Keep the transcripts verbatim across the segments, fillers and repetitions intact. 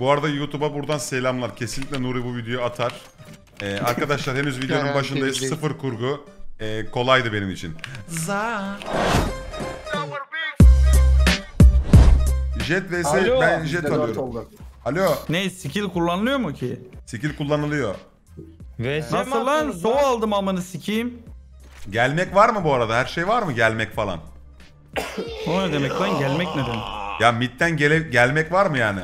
Bu arada YouTube'a buradan selamlar. Kesinlikle Nuri bu videoyu atar. Ee, arkadaşlar henüz videonun başındayız. Sıfır kurgu. Ee, kolaydı benim için. Za. Jet vs ben jet alıyorum. Alo. Ne skill kullanılıyor mu ki? Skill kullanılıyor. Nasıl lan? Sova aldım amını sikeyim. Gelmek var mı bu arada? Her şey var mı? Gelmek falan. O ne demek lan? Gelmek ne demek? Ya midden gele gelmek var mı yani?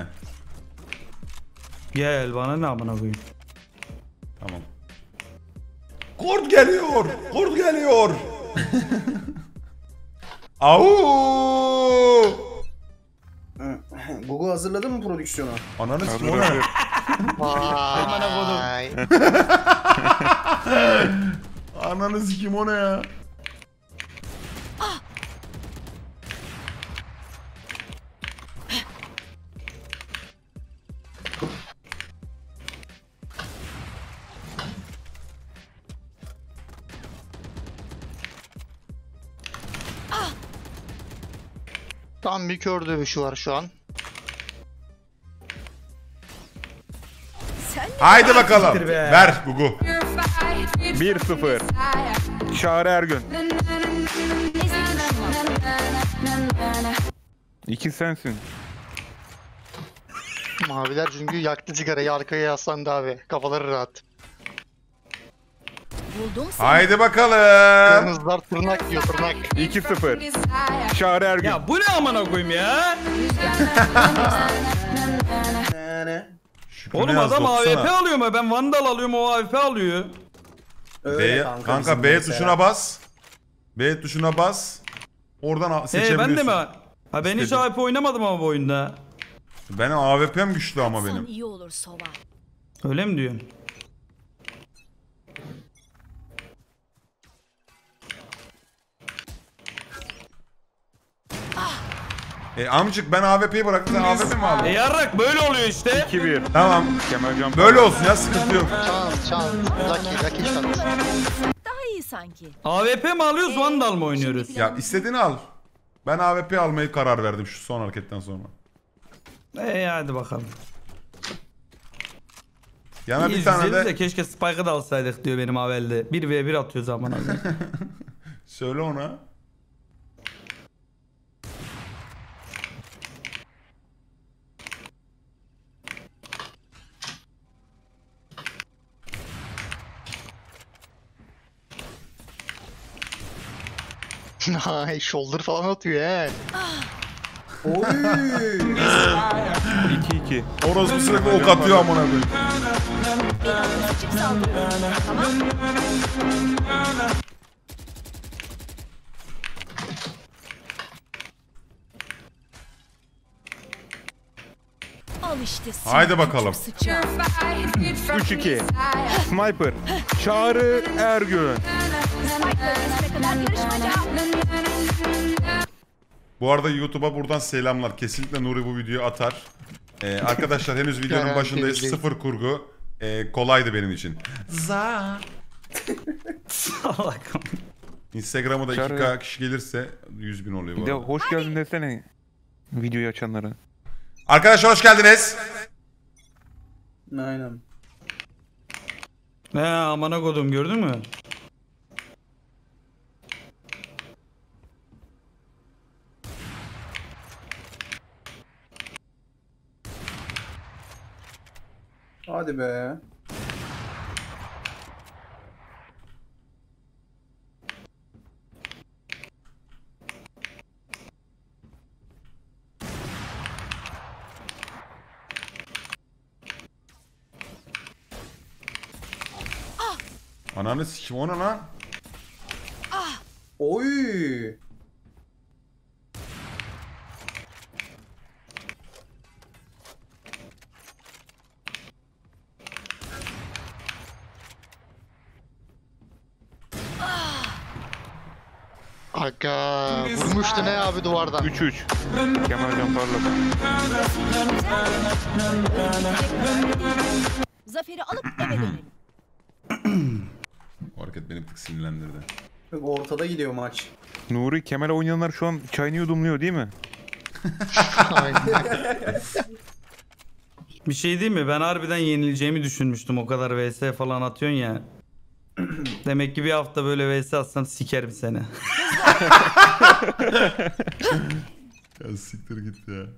Gel bana ne amına koyayım. Tamam. Kurt geliyor. Kurt geliyor. Au! Google hazırladı mı prodüksiyonu? Ananı sikim o ne? Vay. Ananı sikim o ne ya? Tam bir kör dövüşü var şu an. Haydi bakalım. Ver Gugu. bir sıfır. Çağrı Ergün. İki sensin. Maviler çünkü yaktı sigarayı, arkaya yaslandı abi. Kafaları rahat. Buldum seni. Haydi bakalım. Kırmızılar tırnak yiyor, tırnak. iki sıfır. Çağrı Ergün. Ya bu ne amına koyayım ya? Yani. Oğlum adam A W P alıyor mu? Ben Vandal alıyorum, o A W P alıyor. B'ye, kanka B tuşuna bas. B tuşuna bas. Oradan seçebiliyorsun. He ben de mi? Ha ben hiç A W P oynamadım ama bu oyunda. Benim A W P'm güçlü ama benim. İyi olur Sova. Öyle mi diyorsun? E amcık ben A W P'yi bıraktım, sen A W P mi aldın? E yarrak böyle oluyor işte. iki bir. Tamam. Kemalcan. Böyle olsun ya, sıkıntı yok. Şans, şans. Lucky, lucky şans. Daha iyi sanki. A W P mi alıyoruz, Vandal mı oynuyoruz? Ya istediğini al. Ben A W P almayı karar verdim şu son hareketten sonra. E hadi bakalım. Yana bir İyi, tane de... de keşke Spike'ı da alsaydık diyor benim Avel'de. bir ve bir atıyor zaman abi. Söyle ona. Ay, shoulder falan atıyor he. iki iki. Orospu sürekli ok atıyor amına koyayım. Açık saldırı. Tamam. Al işte. Haydi bakalım. üç iki. Sniper. Çağrı Ergün. Bu arada YouTube'a buradan selamlar. Kesinlikle Nuri bu videoyu atar. Ee, arkadaşlar henüz videonun Garanti başındayız. değil. Sıfır kurgu. Ee, kolaydı benim için. Za. Salak. Instagram'a da iki Çağrı. K kişi gelirse yüz bin oluyor bu Bir de arada. hoş geldin desene videoyu açanlara. Arkadaşlar hoş geldiniz. Aynen. He amına kodum, gördün mü? Hadi be. Ananı sikim, o ne lan? Oy. Aga vurmuştu ne abi duvardan. üç üç. Kemalcan parlak. Zaferi alıp eve dönelim. Bu hareket beni bir tık sinirlendirdi. Ortada gidiyor maç. Nuri, Kemal oynayanlar şu an çayını yudumluyor değil mi? Aynen. Bir şey değil mi? Ben harbiden yenileceğimi düşünmüştüm. O kadar V S falan atıyorsun ya. Demek ki bir hafta böyle V S atsam sikerim seni. Ya siktir git ya.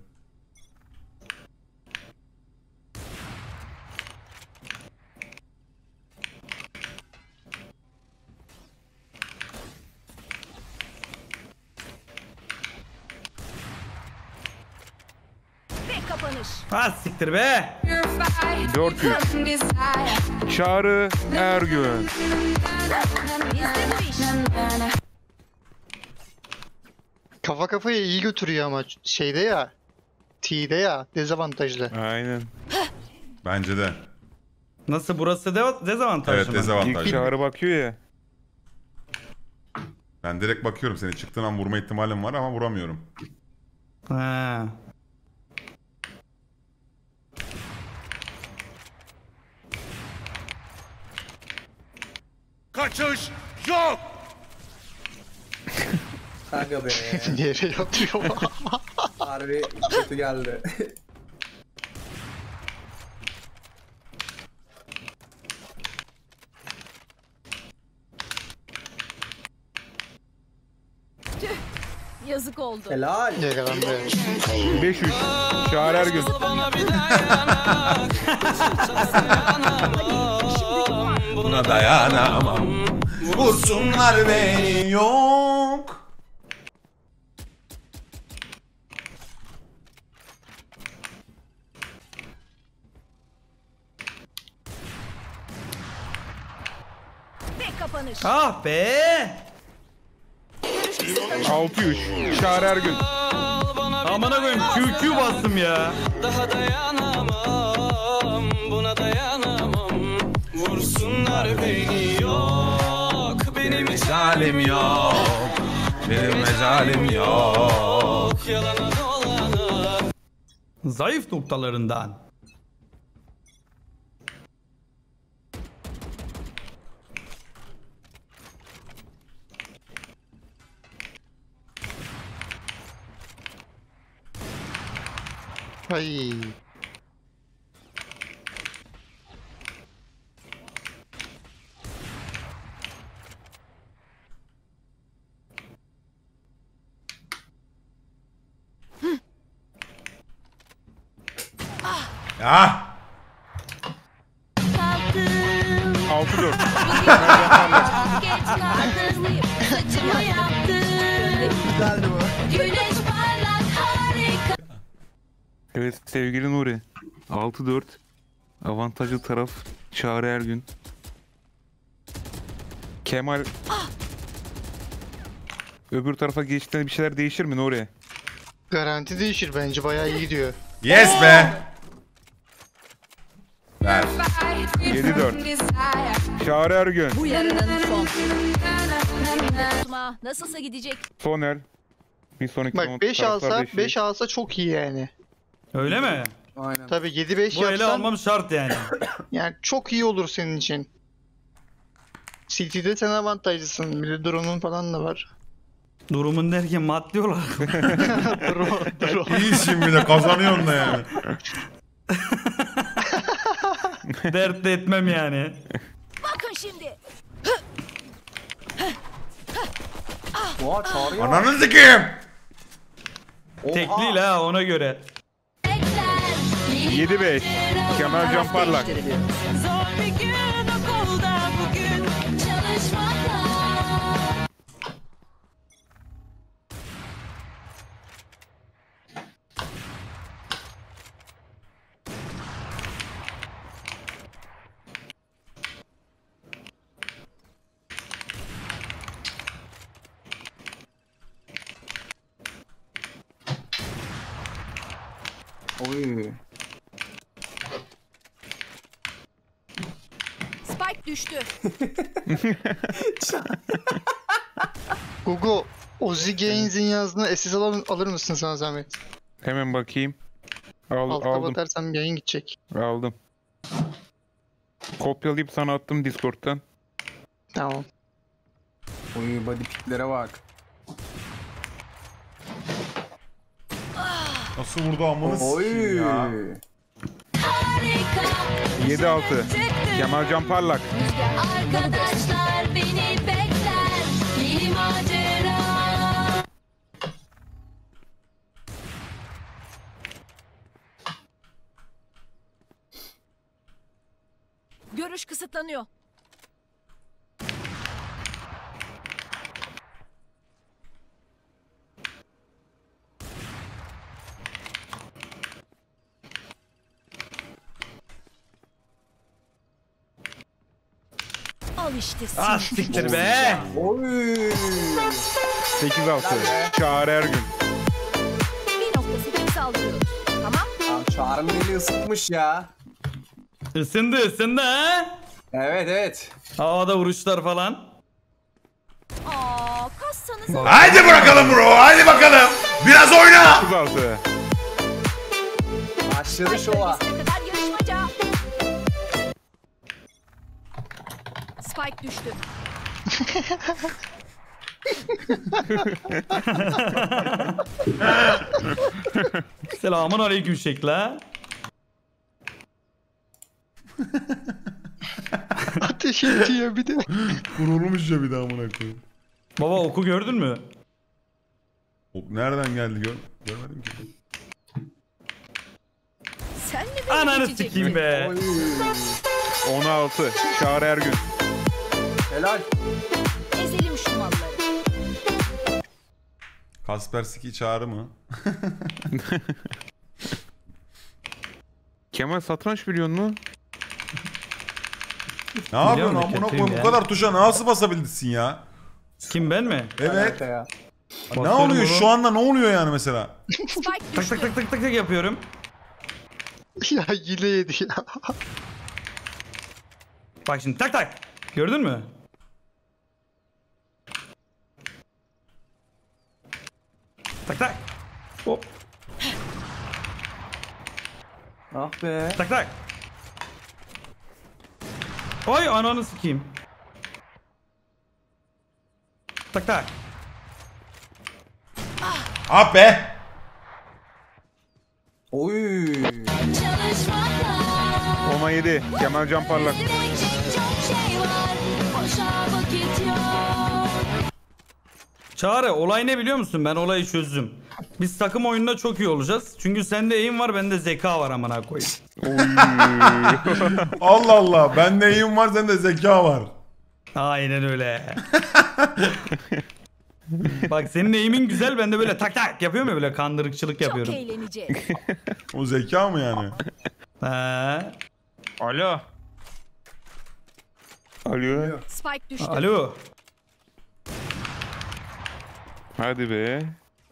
Ve kapanış. Ha siktir be. dört üç. Çağrı Ergün. Bizde bu iş. Kafa kafaya iyi götürüyor ama şeyde ya. T'de ya dezavantajlı. Aynen. Bence de. Nasıl, burası de dezavantajlı Evet mı? İlk dezavantajlı. Çağrı bakıyor ya. Ben direkt bakıyorum, seni çıktığın an vurma ihtimalim var ama vuramıyorum. Ha. Kaçış yok. Kanka be. Yere yatıyor. Harbi kötü geldi. Yazık oldu. Helal. Yakalandı. beş üç. Çağrı Ergün. Buna dayanamam. Vursunlar beni yok. Ve kapanış. Ah be. altı üç. Çağrı Ergün. Amına koyayım Q Q bastım ya. Daha dayanamam, buna dayanamam. Vursunlar beni yok, benim Mecalim yok. Benim mecalim yok. yalana dolana. Zayıf noktalarından. Ay. Ya. altı dört. Geç kaldım. Saçımı yaptım. Güzeldi bu. Güneş parlak harika. Evet sevgili Nuri. altı dört. Avantajlı taraf Çağrı Ergün. Kemal. Öbür tarafa geçtiğinde bir şeyler değişir mi Nuri? Garanti değişir bence, bayağı iyi gidiyor. Yes be. Ver. yedi dört. Çağrı Ergün. Bu yarının son. Tutma. Nasılsa gidecek. Son el. Bir sonraki round Bak beş taraflar alsa değişecek. beş alsa çok iyi yani. Öyle mi? Aynen. Tabii yedi beş Bu ele yapsan almam şart yani. yani çok iyi olur senin için. C T'de sen avantajlısın. Bir de drone'un falan da var. Durumun derken maddi olarak. Drone, drone. İyisin bir de kazanıyorsun da yani. Dert de etmem yani. Bakın şimdi. Oha çağırıyor. Ananı sikeyim. Oha. Tekliyle ha ona göre. yedi beş. Kemal Can Parlak. Zor bir gün okulda bugün çalışmakla. Oy. Spike düştü. Gugu, Ozzy Gaines'in yazdığını S S alır, alır mısın sana zahmet? Hemen bakayım. Al, Altta aldım. batarsan yayın gidecek. Aldım. Kopyalayıp sana attım Discord'dan. Tamam. Oy body piklere bak. Nasıl vurdu amını Oy. sikeyim ya. yedi altı. Kemalcan Parlak. Arkadaşlar beni bekler. Yeni macera. Görüş kısıtlanıyor. Al işte seni. Ah siktir be. Oy. sekiz altı. Çağrı Ergün. Bir nokta sekiz saldırıyoruz. Tamam. Tamam, Çağrı'nın eli ısıtmış ya. Isındı ısındı ha. Evet evet. Havada vuruşlar falan. Aa, kassanız. Haydi bırakalım bro. Haydi bakalım. Biraz oyna. dokuz altı. Başladı şova. Bölgesine kadar yarışmaca. Spike düştü. Selamun aleyküm şekla. Ateş ediyor bir de. Vurulmuş ya bir daha amına koyayım. Baba oku gördün mü? O nereden geldi gör görmedim ki. Sen mi beni Ananı geçecektin? sikeyim be. Oy. on altı. Çağrı Ergün. Helal. Ezelim şu malları. Kaspersky Çağrı mı? Kemal satranç biliyor musun? Ne yapıyorsun da amına kötüyüm koyayım bu ya. kadar tuşa nasıl basabildin ya? Kim ben mi? Evet. Alaka ya. Ne Basıyorum oluyor bunu. şu anda, ne oluyor yani mesela? Spike Tak düştü. tak tak tak tak tak yapıyorum. Ya yine yedi ya. Bak şimdi tak tak. Gördün mü? Tak tak. Hop Ah be. tak tak. Oy ananı sikeyim. Tak tak. Ah be! Oy. Çalışmalar. ona yedi. Kemalcan Parlak. Üzülecek çok şey var. Boşa vakit yok. Çağrı olay ne biliyor musun? Ben olayı çözdüm. Biz takım oyununda çok iyi olacağız. Çünkü sende eğim var, bende zeka var amına koyayım. Allah Allah, bende eğim var, sende zeka var. Aynen öyle. Bak senin eğimin güzel, ben de böyle tak tak yapıyorum ya, böyle kandırıkçılık Çok yapıyorum. eğleneceğiz. O zeka mı yani? He. Alo. Alo. Spike düştü. Alo. Hadi be.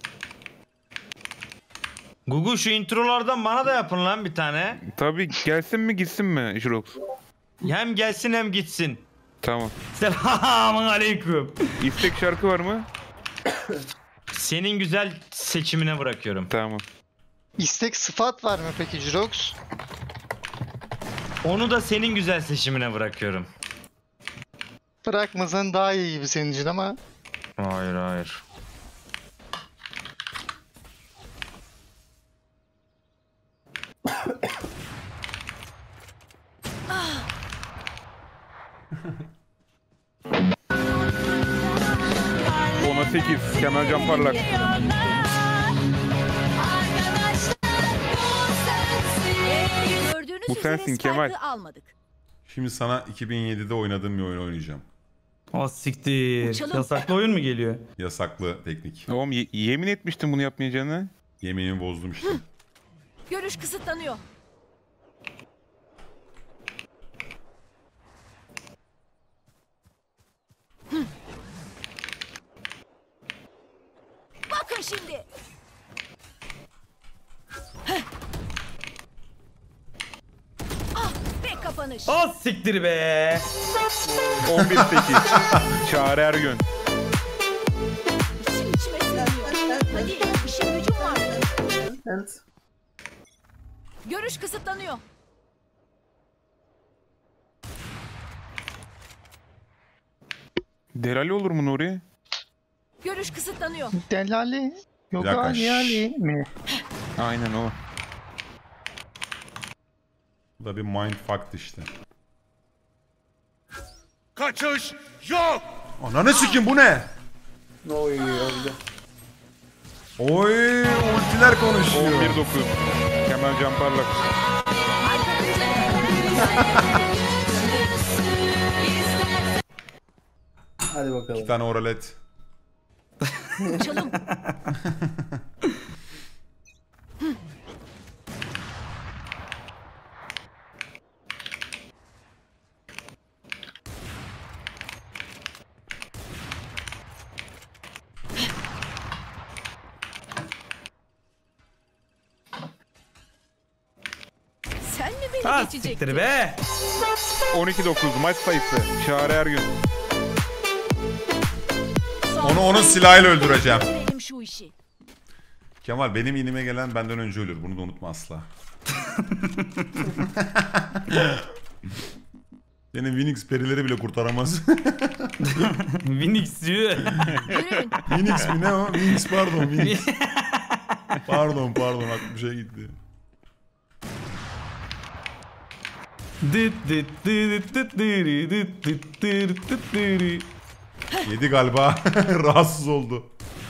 Gugu şu introlardan bana da yapın lan bir tane. Tabii gelsin mi gitsin mi Jirox? Hem gelsin hem gitsin. Tamam. Selamun aleyküm. İstek şarkı var mı? Senin güzel seçimine bırakıyorum. Tamam. İstek sıfat var mı peki Jirox? Onu da senin güzel seçimine bırakıyorum. Bırakmasan daha iyi gibi senin için ama. Hayır hayır. ona sekiz. Kemalcan Parlak. Gördüğünüz Bu üzere sensin, Spike'ı Kemal. almadık. Şimdi sana iki bin yedide oynadığım bir oyun oynayacağım. O siktir. Uçalım. Yasaklı oyun mu geliyor? Yasaklı teknik. Oğlum ye- yemin etmiştin bunu yapmayacağını. Yeminimi bozdum işte. Görüş kısıtlanıyor. Hı. Bakın şimdi. Heh. Ah be kapanış. O siktir be. on bir sekiz. Çağrı Ergün. İçim içime sığmıyor. Hadi işim gücüm var. Evet. Görüş kısıtlanıyor. Delali olur mu Nuri? Görüş kısıtlanıyor. Delali. Yok Bir dakika, Ali Ali mi? Aynen o. da bir mindfuck'tı işte. Kaçış yok. Ananı sikim bu ne? Oy öldü. Oy ultiler konuşuyor. on bir dokuz. Kemal Can Parlak. Hadi bakalım. Bir tane oralet. Çalım. Sen mi beni Ha geçecektin? siktir be. on iki dokuz maç sayısı. Çağrı Ergün. Onu onun silahıyla öldüreceğim. Bitirelim şu işi. Kemal benim inime gelen benden önce ölür. Bunu da unutma asla. Senin Winx perileri bile kurtaramaz. Winx diyor. Yürüyün. Winx mi ne o? Winx pardon Winx. Pardon pardon aklım bir şey gitti. Dıt dıt dıt dıt dırı, dıt dıt dıt dıt dırı. Yedi galiba. Rahatsız oldu.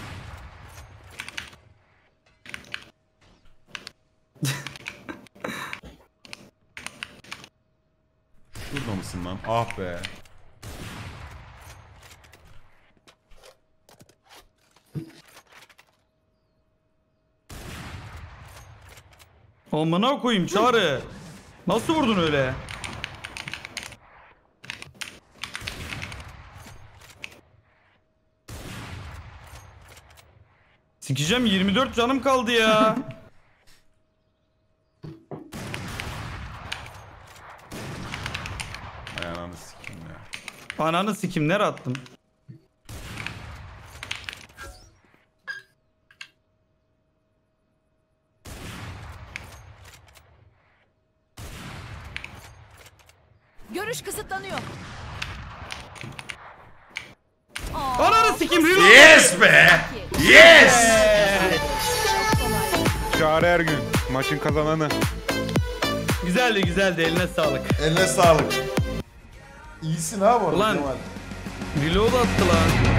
Şurada mısın lan? Ah be. Amına koyayım Çağrı. Nasıl vurdun öyle? Sikeceğim, yirmi dört canım kaldı ya. Ay ananı sikeyim ya. Ananı sikim nereye attım? Görüş kısıtlanıyor. Ananı sikim reload. Yes be! Yes! Çağrı Ergün. Maçın kazananı. Güzeldi güzeldi, eline sağlık. Eline sağlık. İyisin ha bu arada Ulan. Kemal. Reload attı lan.